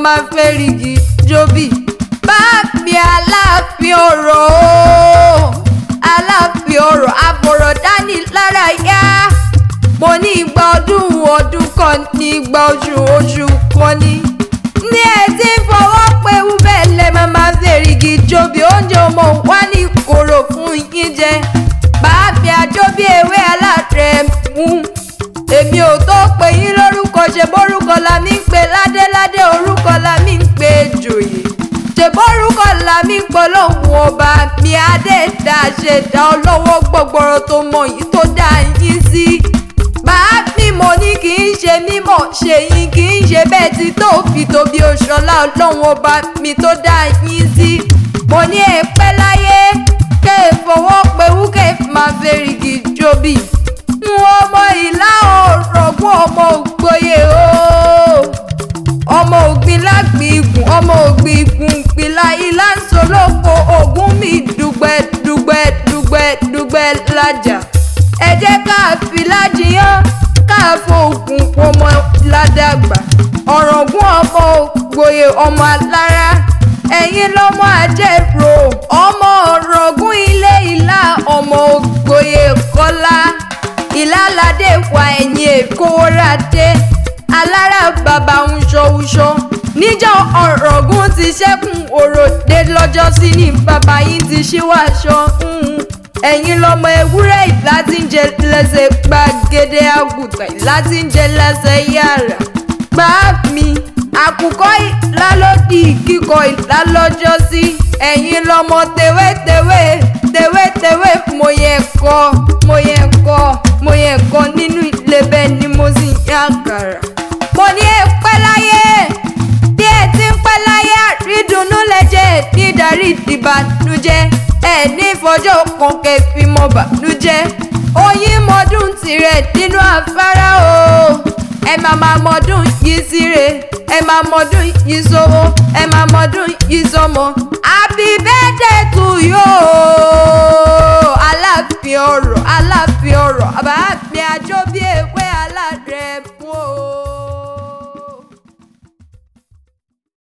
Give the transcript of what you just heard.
Mama Ferigi Jobi. Bá mi Aláàfin ọ̀rọ̀ Aláàfin ọ̀rọ̀ àbọ̀rọ̀ dání lára yá. Mo ní igba ọdún kan ní igba oṣù kan ní. Ní ẹ ti ń fọwọ́ pé wúbẹ̀lẹ̀ Mama Ferigi Jobi oúnjẹ ọmọ wa ní kòrò fún yín jẹ. Bá mi Àjọbí ewé aládrẹ̀ mú. Èmi ò tó pè yín lórúkọ ṣe bórúkọ la mi ń pe ládéládé orúkọ la mi ń pe jòyè. Ṣe bórúkọ la mi ń pọ̀ lóhùn ọba mi adẹ́dá ṣẹ̀dá ọlọ́wọ́ gbọ̀gbọ̀rọ̀ tó mọ̀ yìí tó dá yín sí. Bàá mi mo ní kì í ṣe mímọ̀ ṣe yín kì í ṣe bẹ́ẹ̀ tí tó fi tóbi òṣọlá ọlọ́run ọba mi tó dá yín sí. Mo ní ẹ pẹ́ láyé kẹ́ ẹ fọwọ́ pé wúkẹ́ Mama Ferigi Jobi. Ọmọ ìlà Ọ̀rọ̀gún ọmọ ògbóyè ọmọ ògbìn lágbìn igun ọmọ ògbìn igun pìlà ìlà ń solóko ògún mi dùgbẹ́ lájà. Ẹ jẹ́ ká fi lájiyàn ká fògùn ọmọ ládàgbà. Ọ̀rọ̀gún ọmọ ògbóyè ọmọ alára. Ẹ̀yin lọ́mọ àjẹrò ọmọ Ọ̀rọ̀gún ilé ìlà ọmọ ògbóyè kọ́lá. Ìlàládé wà ẹ̀yìn èkó rádé. Alára bàbá wúṣọwúṣọ. Níjọ́ Ọ̀rọ̀gún ti ṣẹ́kùn òròdé lọ́jọ́ sí ní bàbá yín ti ṣíwáṣọ. Ẹ̀yin lọ́mọ ewúrẹ́ ìlà tí ń jẹ lẹ́sẹ̀ gbàgede àgùntàn ìlà tí ń jẹ lẹ́sẹ̀ yàrá. Gbà mí àkùkọ ìlà ló di kíkọ ìlà lọ́jọ́ sí. Ẹ̀yin lọ́mọ tewétewé mo yẹ kọ́ nínú ilé bẹ́ẹ̀ ni mo sì ń yá àkàrà. Mo ní ẹ pẹ́ láyé bí ẹ ti ń pẹ́ láyé àrídùnnú lẹ́jẹ̀ nídarí ìbànújẹ́. Ẹ ní ìfọjọ́ kan kẹfì mọ́ bànújẹ́. Oyin mọ́dún tirẹ̀ nínú afárá o. Ẹ máa mọ́dún yìí síre. Ẹ máa mọ́dún yìí sówó. Ẹ máa mọ́dún yìí sọmọ. Happy birthday to you. Aláàfin ọ̀rọ̀ Bàbá mi Àjọbí